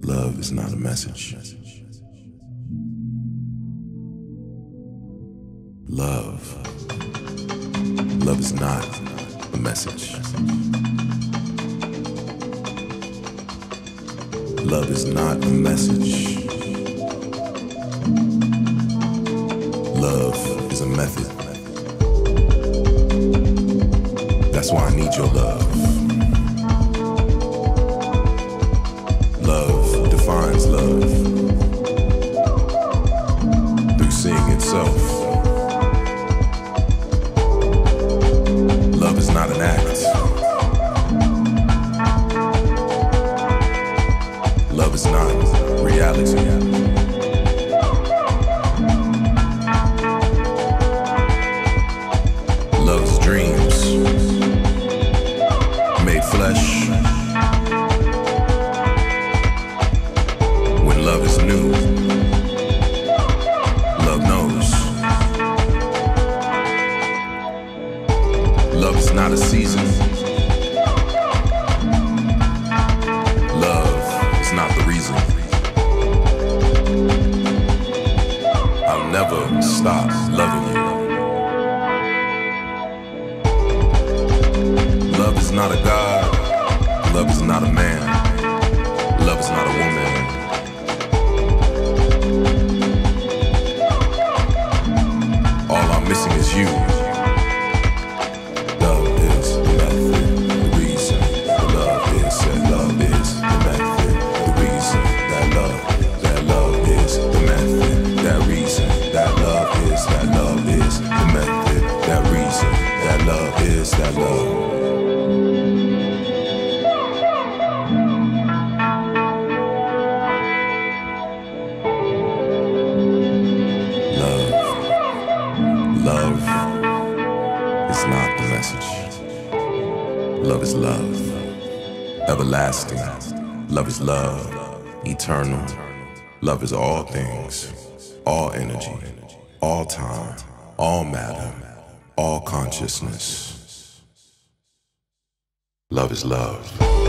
Love is not a message. Love is not a message. Love is not a message. Love is a method. That's why I need your love. Love defines love through seeing itself. Love is not an act. Love is not reality. Love's dreams made flesh. When love is new, love knows. Love is not a season. Love is not the reason. I'll never stop loving you. Love is not a god. Love is not a man. Love is not a woman. All I'm missing is you. Love is the method, the reason. Love is that love is the method, the reason. That love is the method, that reason. That love is the method, that reason. That love is that love. Love is not the message. Love is love, everlasting. Love is love, eternal. Love is all things, all energy, all time, all matter, all consciousness. Love is love.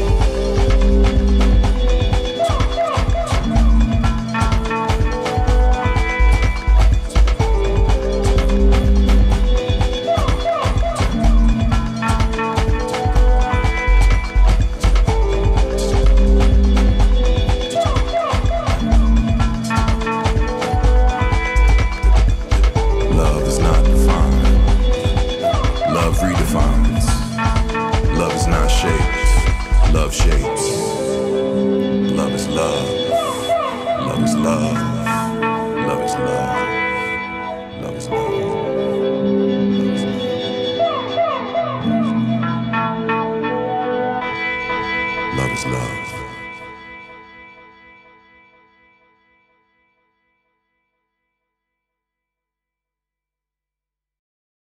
Redefines. Love is not shaped. Love shapes. Love is love. Love is love. Love is love. Love is love. Love is love.